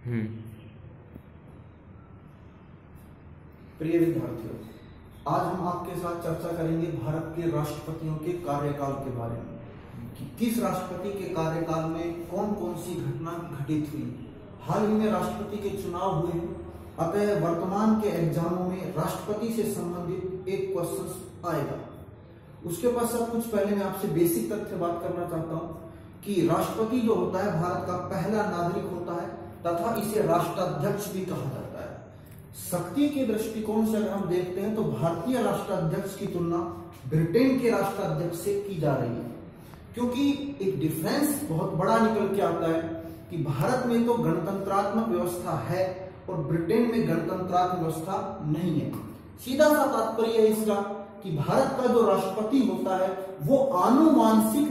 प्रिय विद्यार्थियों, आज हम आपके साथ चर्चा करेंगे भारत के राष्ट्रपतियों के कार्यकाल के बारे में कि किस राष्ट्रपति के कार्यकाल में कौन कौन सी घटना घटित हुई। हाल ही में राष्ट्रपति के चुनाव हुए हैं, अतः वर्तमान के एग्जामों में राष्ट्रपति से संबंधित एक क्वेश्चन आएगा। उसके पश्चात कुछ पहले मैं आपसे बेसिक तथ्य बात करना चाहता हूं कि राष्ट्रपति जो होता है भारत का पहला नागरिक होता है तथा इसे राष्ट्राध्यक्ष भी कहा जाता है। शक्ति के दृष्टिकोण से अगर हम देखते हैं तो भारतीय राष्ट्राध्यक्ष की तुलना ब्रिटेन के राष्ट्राध्यक्ष से की जा रही है, क्योंकि एक डिफरेंस बहुत बड़ा निकल के आता है कि भारत में तो गणतंत्रात्मक व्यवस्था है और ब्रिटेन में गणतंत्रात्मक व्यवस्था नहीं है। सीधा सा तात्पर्य है इसका कि भारत का जो राष्ट्रपति होता है वो आनुवांशिक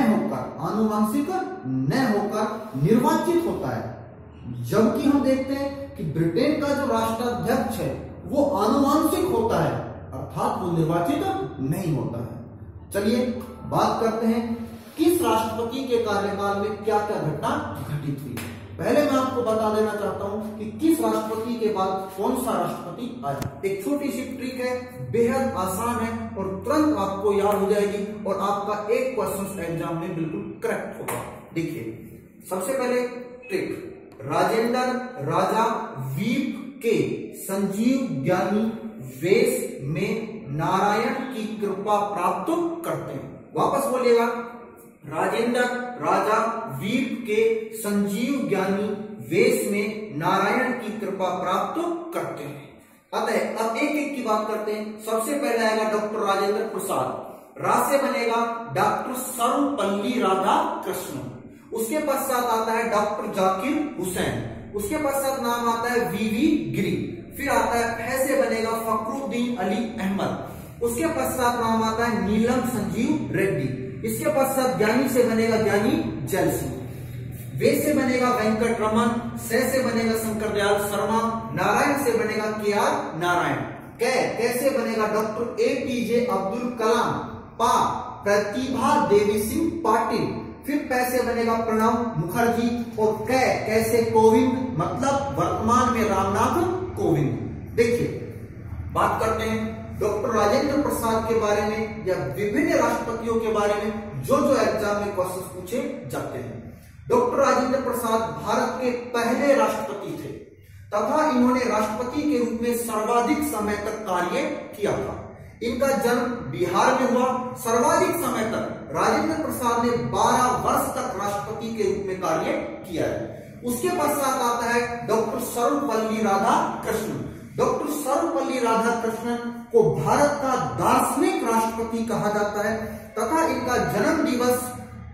न होकर निर्वाचित होता है, जबकि हम देखते हैं कि ब्रिटेन का जो राष्ट्राध्यक्ष है वो आनुवांशिक होता है, अर्थात वो निर्वाचित नहीं होता है। चलिए बात करते हैं किस राष्ट्रपति के कार्यकाल में क्या क्या घटना घटित हुई। पहले मैं आपको बता देना चाहता हूं कि किस राष्ट्रपति के बाद कौन सा राष्ट्रपति आया। एक छोटी सी ट्रिक है, बेहद आसान है और तुरंत आपको याद हो जाएगी और आपका एक क्वेश्चन एग्जाम में बिल्कुल करेक्ट होगा। देखिए सबसे पहले ट्रिक, राजेंद्र राजा वीप के संजीव ज्ञानी वेश में नारायण की कृपा प्राप्त करते हैं। वापस बोलिएगा, राजेंद्र राजा वीप के संजीव ज्ञानी वेश में नारायण की कृपा प्राप्त करते हैं। अतः अब एक एक की बात करते हैं। सबसे पहले आएगा डॉक्टर राजेंद्र प्रसाद, रा से बनेगा डॉक्टर सर्वपल्ली राधाकृष्णन। उसके पश्चात आता है डॉक्टर जाकिर हुसैन, उसके पश्चात नाम आता है वीवी गिरी, फिर आता है फै से बनेगा फखरुद्दीन अली अहमद, उसके पश्चात नाम आता है नीलम संजीव रेड्डी, इसके पश्चात ज्ञानी से बनेगा ज्ञानी जैल सिंह, वे से बनेगा वेंकट रमन, से बनेगा शंकर दयाल शर्मा, नारायण से बनेगा के.आर. नारायण, कैसे बनेगा डॉक्टर ए.पी.जे. अब्दुल कलाम, पा प्रतिभा देवी सिंह पाटिल, फिर पैसे बनेगा प्रणब मुखर्जी और कैसे कोविंद, मतलब वर्तमान में रामनाथ कोविंद। देखिए बात करते हैं डॉक्टर राजेंद्र प्रसाद के बारे में या विभिन्न राष्ट्रपतियों के बारे में जो एग्जाम में क्वेश्चन पूछे जाते हैं। डॉक्टर राजेंद्र प्रसाद भारत के पहले राष्ट्रपति थे तथा इन्होंने राष्ट्रपति के रूप में सर्वाधिक समय तक कार्य किया था। इनका जन्म बिहार में हुआ। सर्वाधिक समय तक राजेंद्र प्रसाद ने 12 वर्ष तक राष्ट्रपति के रूप में कार्य किया है। उसके पश्चात आता है डॉक्टर सर्वपल्ली राधाकृष्णन। डॉक्टर सर्वपल्ली राधाकृष्णन को भारत का दार्शनिक राष्ट्रपति कहा जाता है तथा इनका जन्म दिवस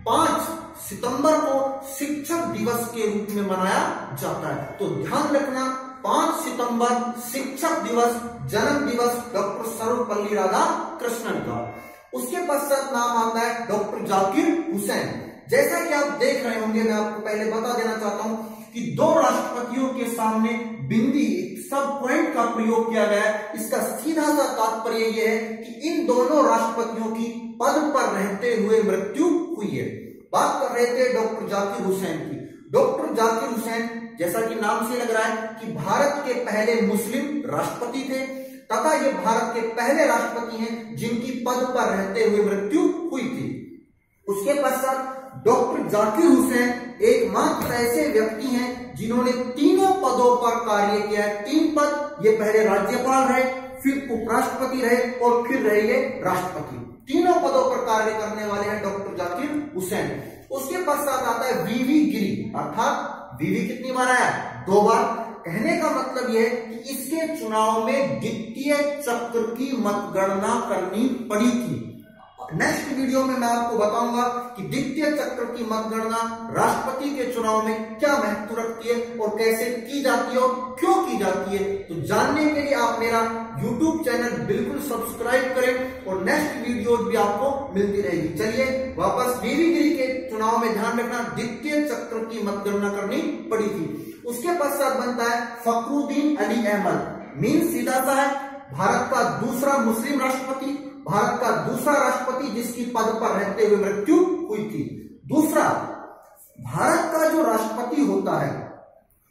5 सितंबर को शिक्षक दिवस के रूप में मनाया जाता है। तो ध्यान रखना, 5 सितंबर शिक्षक दिवस, जन्म दिवस डॉक्टर सर्वपल्ली राधाकृष्णन का। उसके पश्चात नाम आता है डॉक्टर जाकिर हुसैन। जैसा कि आप देख रहे होंगे, मैं आपको पहले बता देना चाहता हूं कि 2 राष्ट्रपतियों के सामने बिंदी सब पॉइंट का प्रयोग किया गया है। इसका सीधा सा तात्पर्य यह है कि इन दोनों राष्ट्रपतियों की पद पर रहते हुए मृत्यु हुई है। बात कर रहे थे डॉक्टर जाकिर हुसैन की। डॉक्टर जाकिर हुसैन, जैसा कि नाम से लग रहा है कि भारत के पहले मुस्लिम राष्ट्रपति थे तथा ये भारत के पहले राष्ट्रपति हैं जिनकी पद पर रहते हुए मृत्यु हुई थी। उसके पश्चात डॉक्टर जाकिर हुसैन एकमात्र ऐसे व्यक्ति हैं जिन्होंने तीनों पदों पर कार्य किया है। 3 पद, ये पहले राज्यपाल रहे, फिर उपराष्ट्रपति रहे और फिर रहे ये राष्ट्रपति। तीनों पदों पर कार्य करने वाले हैं डॉक्टर जाकिर हुसैन। उसके पश्चात आता है वीवी गिरी, अर्थात वीवी कितनी बार आया? 2 बार। कहने का मतलब यह है कि इसके चुनाव में द्वितीय चक्र की मतगणना करनी पड़ी थी। नेक्स्ट वीडियो में मैं आपको बताऊंगा कि द्वितीय चक्र की मतगणना राष्ट्रपति के चुनाव में क्या महत्व रखती है और कैसे की जाती है और क्यों की जाती है। तो जानने के लिए आप मेरा YouTube चैनल बिल्कुल सब्सक्राइब करें और नेक्स्ट वीडियो भी आपको मिलती रहेगी। चलिए वापस वीवी गिरी के चुनाव में ध्यान रखना, द्वितीय चक्र की मतगणना करनी पड़ी थी। उसके पश्चात बनता है फखरुद्दीन अली अहमद। मीन सीधा सा है, भारत का दूसरा मुस्लिम राष्ट्रपति, भारत का दूसरा राष्ट्रपति जिसकी पद पर रहते हुए मृत्यु हुई थी। दूसरा, भारत का जो राष्ट्रपति होता है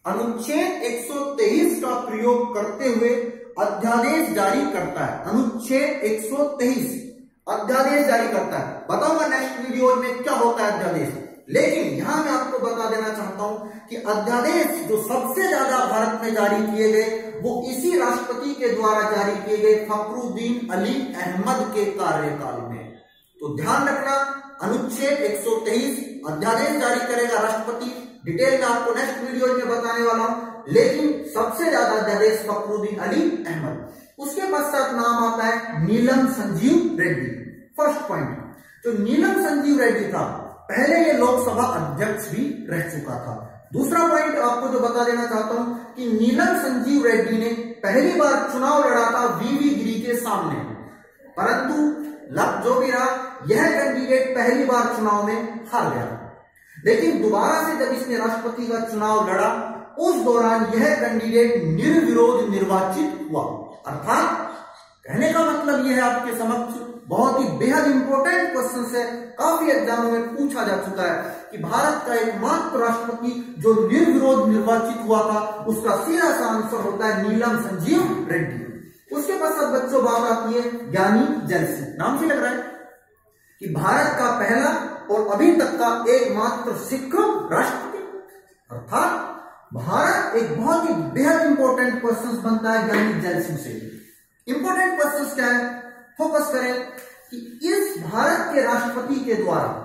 अनुच्छेद 123 का प्रयोग करते हुए अध्यादेश जारी करता है। अनुच्छेद 123 अध्यादेश जारी करता है। बताऊंगा नेक्स्ट वीडियो में क्या होता है अध्यादेश, लेकिन यहां मैं आपको बता देना चाहता हूं कि अध्यादेश जो सबसे ज्यादा भारत में जारी किए गए वो इसी राष्ट्रपति के द्वारा जारी किए गए फखरुद्दीन अली अहमद के कार्यकाल में। तो ध्यान रखना, अनुच्छेद 123 अध्यादेश जारी करेगा राष्ट्रपति। डिटेल में आपको नेक्स्ट वीडियो में बताने वाला हूं, लेकिन सबसे ज्यादा अध्यादेश फखरुद्दीन अली अहमद। उसके पश्चात नाम आता है नीलम संजीव रेड्डी। फर्स्ट पॉइंट, जो नीलम संजीव रेड्डी था पहले ये लोकसभा अध्यक्ष भी रह चुका था। दूसरा पॉइंट आपको जो बता देना चाहता हूं कि नीलम संजीव रेड्डी ने पहली बार चुनाव लड़ा था वीवी गिरी के सामने, परंतु लक जो भी रहा यह कैंडिडेट पहली बार चुनाव में हार गया। लेकिन दोबारा से जब इसने राष्ट्रपति का चुनाव लड़ा उस दौरान यह कैंडिडेट निर्विरोध निर्वाचित हुआ। अर्थात कहने का मतलब यह है आपके समक्ष बहुत ही बेहद इंपॉर्टेंट क्वेश्चन है, काफी एग्जामों में पूछा जा चुका है कि भारत का एकमात्र राष्ट्रपति जो निर्विरोध निर्वाचित हुआ था उसका सीधा सा आंसर होता है नीलम संजीव रेड्डी। उसके पश्चात बच्चों बात आती है ज्ञानी जैल सिंह। नाम से लग रहा है कि भारत का पहला और अभी तक का एकमात्र सिख राष्ट्रपति। अर्थात भारत एक बहुत ही बेहद इंपॉर्टेंट क्वेश्चन बनता है ज्ञानी जैल सिंह से। इंपॉर्टेंट क्वेश्चन क्या है, फोकस करें कि इस भारत के राष्ट्रपति के द्वारा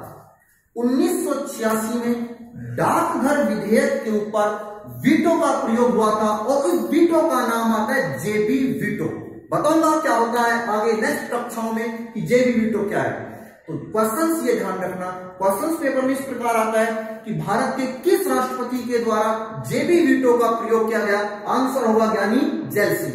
1986 में डाकघर विधेयक के ऊपर वीटो का प्रयोग हुआ था और उस वीटो का नाम आता है जेबी वीटो। बताऊंगा क्या होता है आगे नेक्स्ट कक्षाओं में कि जेबी वीटो क्या है। तो क्वेश्चंस ये ध्यान रखना, क्वेश्चंस पेपर में इस प्रकार आता है कि भारत के किस राष्ट्रपति के द्वारा जेबी वीटो का प्रयोग किया गया। आंसर होगा ज्ञानी जैल सिंह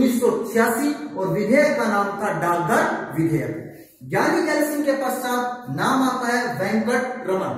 1986 और विधेयक का नाम था डाकघर विधेयक। ज्ञानी जैल सिंह के पश्चात नाम आता है वेंकट रमन।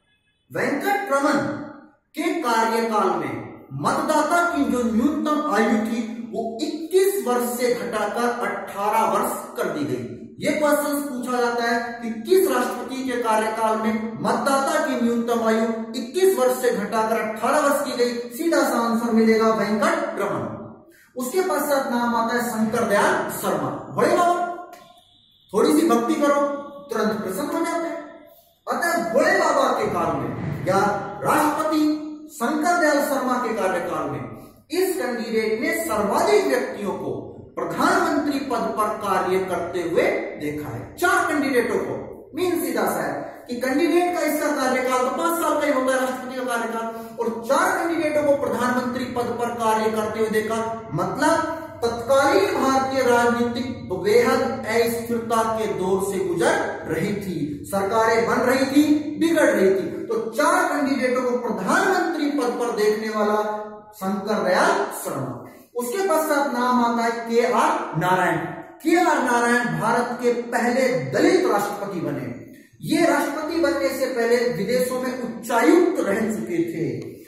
वेंकट रमन के कार्यकाल में मतदाता की जो न्यूनतम आयु थी वो 21 वर्ष से घटाकर 18 वर्ष कर दी गई। ये क्वेश्चन पूछा जाता है कि किस राष्ट्रपति के कार्यकाल में मतदाता की न्यूनतम आयु 21 वर्ष से घटाकर 18 वर्ष की गई। सीधा सा आंसर मिलेगा वेंकट रमन। उसके पश्चात नाम आता है शंकर दयाल शर्मा। बड़े बाबा, थोड़ी सी भक्ति करो तुरंत प्रसन्न हो जाते हैं। अतः भोले बाबा के काल में या राष्ट्रपति शंकर दयाल शर्मा के कार्यकाल में इस कैंडिडेट ने सर्वाधिक व्यक्तियों को प्रधानमंत्री पद पर कार्य करते हुए देखा है। 4 कैंडिडेटों को, मीन सीधा सा है कि कैंडिडेट का इसका कार्यकाल तो 5 साल का ही होता है राष्ट्रपति का कार्यकाल, और 4 कैंडिडेटों को प्रधानमंत्री पद पर कार्य करते हुए देखा। मतलब तत्कालीन भारतीय राजनीतिक बेहद अस्थिरता के दौर से गुजर रही थी, सरकारें बन रही थी, बिगड़ रही थी। तो 4 कैंडिडेटों को प्रधानमंत्री पद पर देखने वाला शंकर दयाल शर्मा। उसके पश्चात नाम आता है के.आर. नारायण। के.आर. नारायण भारत के पहले दलित राष्ट्रपति बने। ये राष्ट्रपति बनने से पहले विदेशों में उच्चायुक्त रह चुके थे।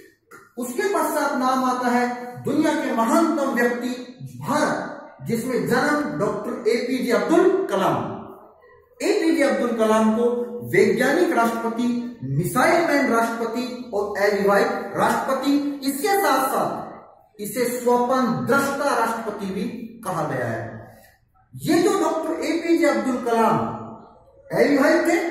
उसके पश्चात नाम आता है दुनिया के महानतम व्यक्ति भारत, जिसमें जन्म doctor APJ Abdul Kalam. APJ Abdul Kalam को वैज्ञानिक राष्ट्रपति, मिसाइल मैन राष्ट्रपति और एविवाइट राष्ट्रपति, इसके साथ साथ इसे स्वप्न दृष्टा राष्ट्रपति भी कहा गया है। ये जो डॉक्टर एपीजे अब्दुल कलाम एविवाइट थे,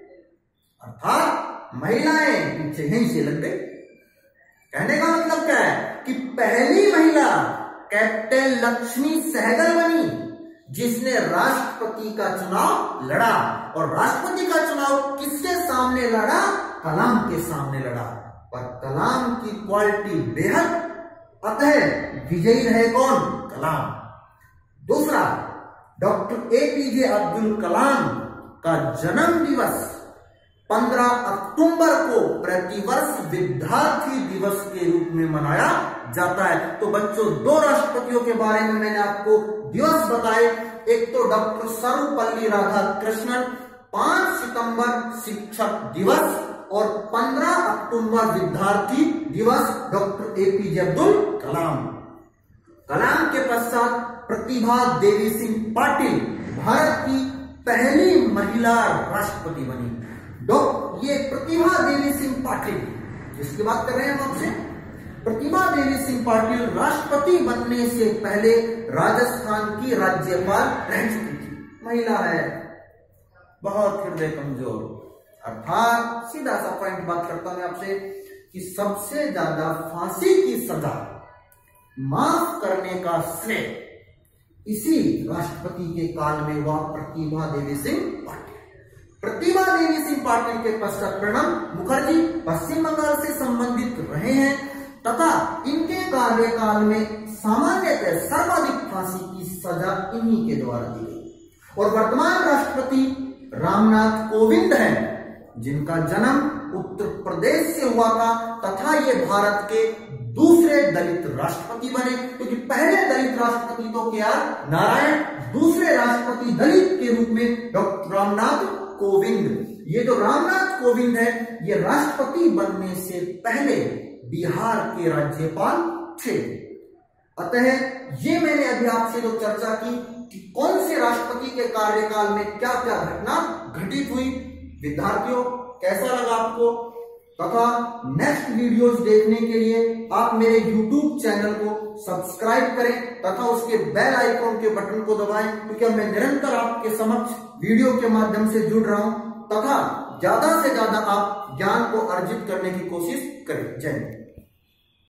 अर्थात महिलाएं पीछे यहीं से लग गई। कहने का मतलब क्या है कि पहली महिला कैप्टन लक्ष्मी सहगल बनी जिसने राष्ट्रपति का चुनाव लड़ा, और राष्ट्रपति का चुनाव किसके सामने लड़ा? कलाम के सामने लड़ा। पर कलाम की क्वालिटी बेहद, अतः विजयी रहे कौन? कलाम। दूसरा, डॉक्टर एपीजे अब्दुल कलाम का जन्म दिवस 15 अक्टूबर को प्रतिवर्ष विद्यार्थी दिवस के रूप में मनाया जाता है। तो बच्चों, 2 राष्ट्रपतियों के बारे में मैंने आपको दिवस बताए। एक तो डॉक्टर सर्वपल्ली राधाकृष्णन 5 सितंबर शिक्षक दिवस और 15 अक्टूबर विद्यार्थी दिवस डॉक्टर एपीजे अब्दुल कलाम। कलाम के पश्चात प्रतिभा देवी सिंह पाटिल भारत की पहली महिला राष्ट्रपति बनी। ये प्रतिभा देवी सिंह पाटिल जिसकी बात कर रहे हैं हम आपसे, प्रतिभा देवी सिंह पाटिल राष्ट्रपति बनने से पहले राजस्थान की राज्यपाल रह चुकी थी। महिला है, बहुत हृदय कमजोर। अर्थात सीधा सा पॉइंट बात करता हूं आपसे कि सबसे ज्यादा फांसी की सजा माफ करने का श्रेय इसी राष्ट्रपति के काल में हुआ प्रतिभा देवी सिंह पाटिल। प्रतिभा देवी सिंह पाटिल के पश्चात प्रणब मुखर्जी पश्चिम बंगाल से संबंधित रहे हैं तथा इनके कार्यकाल में सामान्यतः सर्वाधिक फांसी की सजा इन्हीं के द्वारा दी गई। और वर्तमान राष्ट्रपति रामनाथ कोविंद हैं, जिनका जन्म उत्तर प्रदेश से हुआ था तथा ये भारत के दूसरे दलित राष्ट्रपति बने, क्योंकि पहले दलित राष्ट्रपति तो के आर नारायण, दूसरे राष्ट्रपति दलित के रूप में डॉक्टर रामनाथ कोविंद। ये जो रामनाथ कोविंद है ये राष्ट्रपति बनने से पहले बिहार के राज्यपाल थे। अतः ये मैंने अभी आपसे जो चर्चा की कि कौन से राष्ट्रपति के कार्यकाल में क्या क्या घटना घटित हुई, विद्यार्थियों कैसा लगा आपको? तथा नेक्स्ट वीडियोस देखने के लिए आप मेरे YouTube चैनल को सब्सक्राइब करें तथा उसके बेल आइकॉन के बटन को दबाएं, क्योंकि मैं निरंतर आपके समक्ष वीडियो के माध्यम से जुड़ रहा हूं तथा ज्यादा से ज्यादा आप ज्ञान को अर्जित करने की कोशिश करें। जय हिंद।